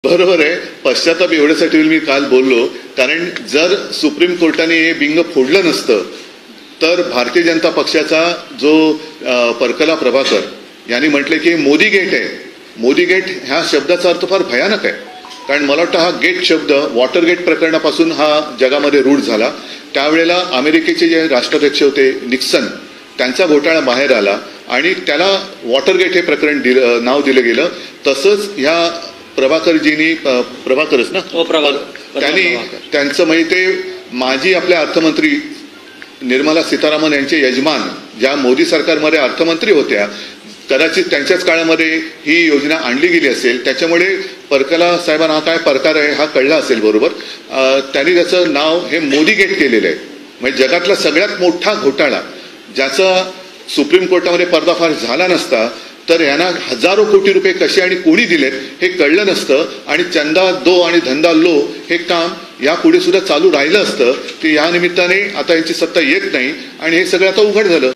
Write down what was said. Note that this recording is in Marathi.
बरोबर आहे. पश्चाताप एवढ्यासाठी मी काल बोललो, कारण जर सुप्रीम कोर्टाने हे बिंग फोडलं नसतं तर भारतीय जनता पक्षाचा जो परकला प्रभाकर यांनी म्हटले की मोदी गेट आहे. मोदी गेट ह्या शब्दाचा अर्थ फार भयानक आहे. कारण मला वाटतं हा गेट शब्द वॉटर गेट प्रकरणापासून हा जगामध्ये रूढ झाला. त्यावेळेला अमेरिकेचे जे राष्ट्राध्यक्ष होते निक्सन, त्यांचा घोटाळा बाहेर आला आणि त्याला वॉटर गेट हे प्रकरण नाव दिलं गेलं. तसंच ह्या प्रभाकरजींनी, प्रभाकरच ना, त्यांनी त्यांचं म्हणजे ते माजी आपल्या अर्थमंत्री निर्मला सीतारामन यांचे यजमान ज्या मोदी सरकारमध्ये अर्थमंत्री होत्या, कदाचित त्यांच्याच काळामध्ये ही योजना आणली गेली असेल. त्याच्यामुळे परकला साहेबांना हा काय प्रकार आहे हा कळला असेल. बरोबर, त्यांनी त्याचं नाव हे मोदी गेट केलेलं आहे. म्हणजे जगातला सगळ्यात मोठा घोटाळा ज्याचा सुप्रीम कोर्टामध्ये पर्दाफाश झाला नसता तर यांना हजारो कोटी रुपये कसे आणि कोणी दिलेत हे कळलं नसतं आणि चंदा दो आणि धंदा लो हे काम यापुढे सुद्धा चालू राहिलं असतं. की या निमित्ताने आता यांची सत्ता येत नाही आणि हे सगळं आता उघड झालं.